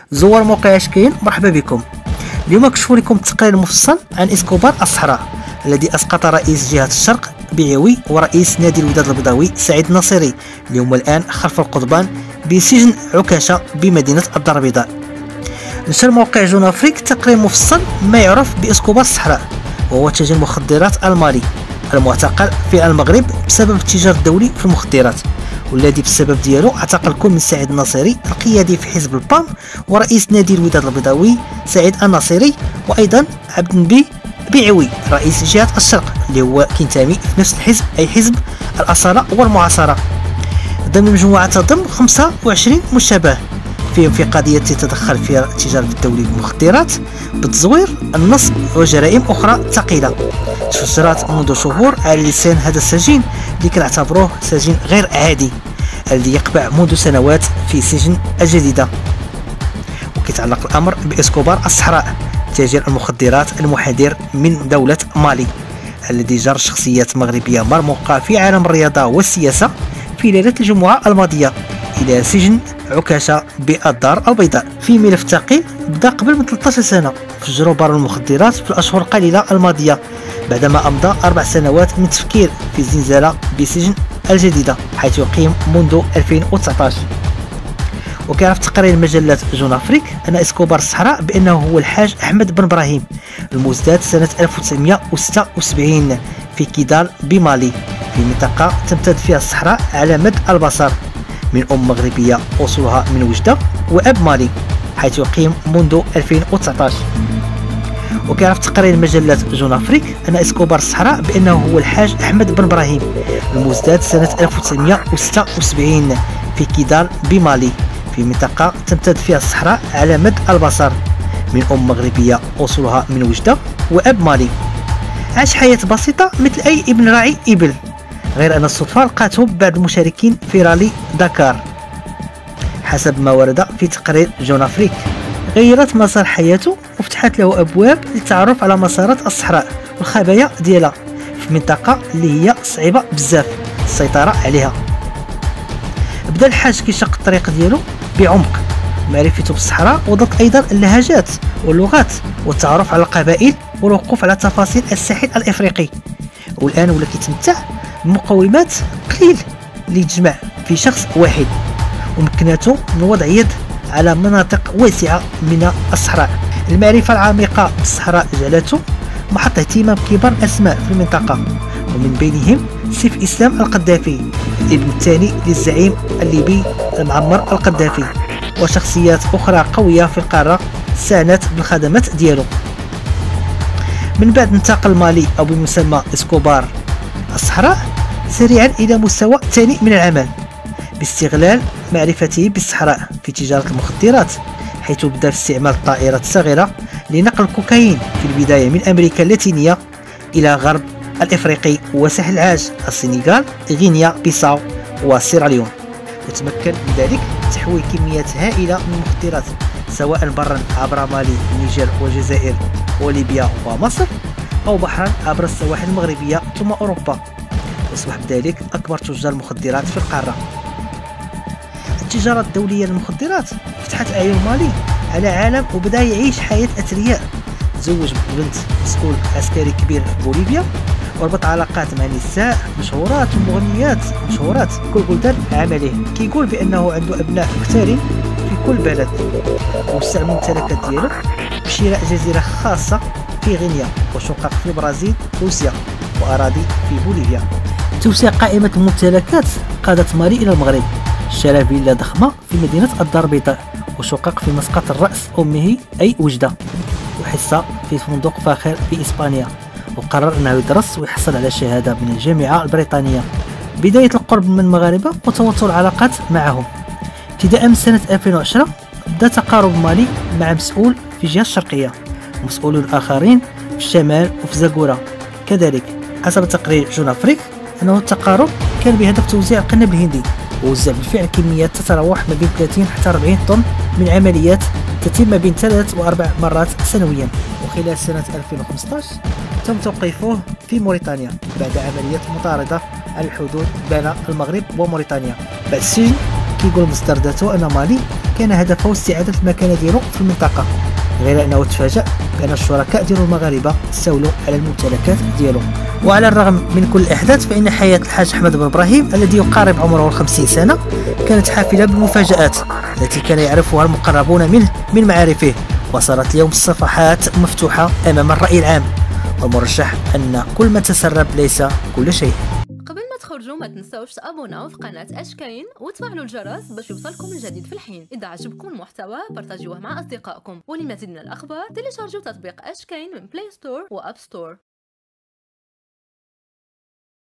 زوار موقع اشكين، مرحبا بكم. اليوم كنشوف لكم التقرير المفصل عن اسكوبار الصحراء الذي اسقط رئيس جهة الشرق بعوي ورئيس نادي الوداد البيضاوي سعيد الناصري، اليوم الان خلف القضبان بسجن عكاشة بمدينة الدار البيضاء. نشر موقع جون افريك تقرير مفصل ما يعرف باسكوبار الصحراء، وهو تاجر المخدرات المالي المعتقل في المغرب بسبب التجار الدولي في المخدرات، والذي بالسبب ديالو اعتقل كل من سعيد الناصري القيادي في حزب البام ورئيس نادي الوداد البيضاوي سعيد الناصري، وايضا عبد النبي بعوي رئيس جهة الشرق اللي هو كينتمي في نفس الحزب اي حزب الاصالة والمعاصرة، ضمن مجموعة تضم 25 مشتبه فيهم في قضية تتدخل فيها التجار الدولي بالمخدرات بالتزوير، النصب وجرائم أخرى ثقيلة تفجرت منذ شهور على لسان هذا السجين اللي كنعتبروه سجين غير عادي الذي يقبع منذ سنوات في سجن الجديدة. وكيتعلق الأمر بإسكوبار الصحراء تاجر المخدرات المحاذر من دولة مالي الذي جر شخصيات مغربية مرموقة في عالم الرياضة والسياسة في ليلة الجمعة الماضية إلى سجن عكاشة بالدار البيضاء في ملف ثقيل بدا قبل من 13 سنة. فجروا بار المخدرات في الأشهر القليلة الماضية بعدما أمضى 4 سنوات من تفكير في الزنزانة بسجن الجديدة حيث يقيم منذ 2019. وكيعرف تقرير مجلة جون افريك أن اسكوبار الصحراء بأنه هو الحاج أحمد بن إبراهيم المزداد سنة 1976 في كيدال بمالي، في منطقة تمتد فيها الصحراء على مد البصر، من أم مغربية أصولها من وجدة وأب مالي، حيث يقيم منذ 2019. وكيعرف تقرير مجلة جون افريك أن اسكوبار الصحراء بأنه هو الحاج أحمد بن إبراهيم المزداد سنة 1976 في كيدال بمالي، في منطقة تمتد فيها الصحراء على مد البصر، من أم مغربية أصولها من وجدة وأب مالي. عاش حياة بسيطة مثل أي ابن راعي إبل، غير أن الصدفة لقاته بعض المشاركين في رالي داكار. حسب ما ورد في تقرير جون افريك غيرت مسار حياته وفتحت له أبواب للتعرف على مسارات الصحراء والخبايا ديالها في منطقة اللي هي صعيبة بزاف السيطرة عليها. بدا الحاج كيشق الطريق ديالو بعمق، معرفته بالصحراء وضبط أيضا اللهجات واللغات والتعرف على القبائل والوقوف على تفاصيل الساحل الإفريقي، والآن ولا كيتمتع بمقومات قليل اللي يتجمع في شخص واحد، ومكنته من وضع يد على مناطق واسعة من الصحراء. المعرفة العميقة بالصحراء جعلته محط اهتمام كبار الأسماء في المنطقة، ومن بينهم سيف إسلام القذافي الابن الثاني للزعيم الليبي معمر القذافي، وشخصيات أخرى قوية في القارة ساهمت بالخدمات ديالو. من بعد انتقل مالي أو بمسمى اسكوبار الصحراء سريعا إلى مستوى ثاني من العمل باستغلال معرفته بالصحراء في تجارة المخدرات، حيث بدا في استعمال الطائرات الصغيرة لنقل الكوكايين في البداية من أمريكا اللاتينية إلى غرب الإفريقي وساحل العاج السنغال غينيا بيساو وسيراليون، وتمكن من ذلك تحويل كميات هائلة من المخدرات سواء برا عبر مالي النيجر والجزائر وليبيا ومصر، أو بحرا عبر السواحل المغربية ثم أوروبا، واصبح بذلك أكبر تجار المخدرات في القارة. التجارة الدولية للمخدرات فتحت أعين مالي على عالم وبدا يعيش حياة أثرياء، تزوج بنت مسؤول عسكري كبير في بوليفيا، وربط علاقات مع نساء مشهورات ومغنيات مشهورات في كل بلدان عمله. كيقول بأنه عنده أبناء كثيرين في كل بلد، ووسع الممتلكات ديالو بشراء جزيرة خاصة في غينيا وشقق في البرازيل روسيا وأراضي في بوليفيا. توسيع قائمة الممتلكات قادت مالي إلى المغرب، اشترى فيلا ضخمة في مدينة الدار البيضاء وشقق في مسقط الرأس أمه أي وجدة، وحصة في فندق فاخر في إسبانيا، وقرر أنه يدرس ويحصل على شهادة من الجامعة البريطانية. بداية القرب من المغاربة وتوتر العلاقات معهم. ابتداء من سنة 2010 بدا تقارب مالي مع مسؤول في الجهة الشرقية ومسؤولون آخرين في الشمال وفي زاكورا كذلك. حسب تقرير جون افريك أنه التقارب كان بهدف توزيع القنب الهندي، ووزع بالفعل كميات تتراوح ما بين 30 حتى 40 طن من عمليات تتم ما بين 3 و4 مرات سنويا. وخلال سنة 2015 تم توقيفه في موريتانيا بعد عمليات مطاردة على الحدود بين المغرب وموريتانيا. بعد السجن كيقول مصدر ذاته أن مالي كان هدفه استعادة المكانة ديالو في المنطقة، غير أنه تفاجأ بأن الشركاء ديالو المغاربة استولوا على الممتلكات ديالو. وعلى الرغم من كل الأحداث فإن حياة الحاج أحمد بن إبراهيم الذي يقارب عمره 50 سنة كانت حافلة بالمفاجآت التي كان يعرفها المقربون منه من معارفه، وصارت اليوم الصفحات مفتوحة أمام الرأي العام، والمرجح أن كل ما تسرب ليس كل شيء. قبل ما تخرجوا ما تنسوش تابوناو في قناة اشكاين وتفعلوا الجرس باش يوصلكم الجديد في الحين. اذا عجبكم المحتوى بارطاجيوه مع اصدقائكم، ولمزيد من الاخبار تيليشارجوا تطبيق اشكاين من بلاي ستور واب ستور.